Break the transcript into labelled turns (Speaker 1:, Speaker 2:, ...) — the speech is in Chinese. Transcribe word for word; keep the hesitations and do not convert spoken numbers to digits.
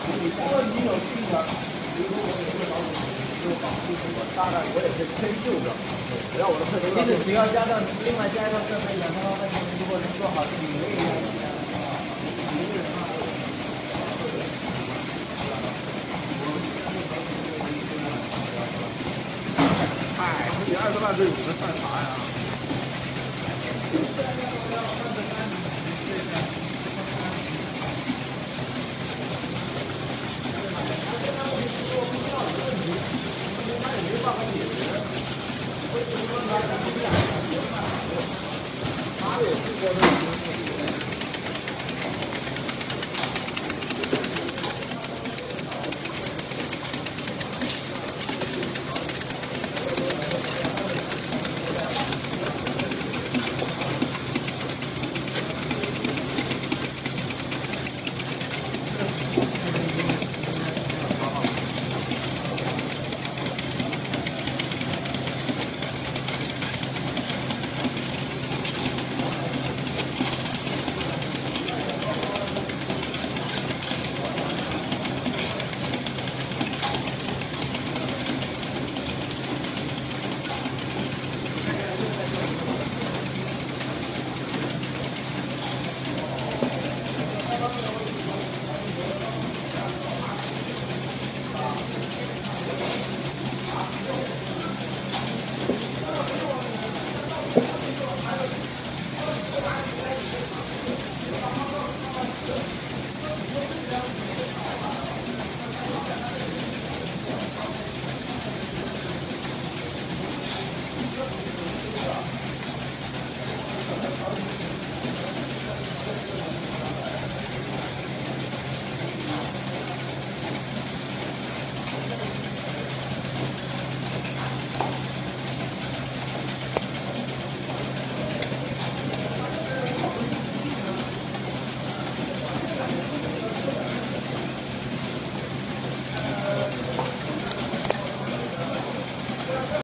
Speaker 1: 问你有病的，比如说我有个保险就保护我大概我也可以迁就着，只要我的配合。其实只要加上另外加上这份两千八百块钱，如果能做好，你也应该加的话，一个人的话。嗨，你二十万对我们算啥呀？他也是说的。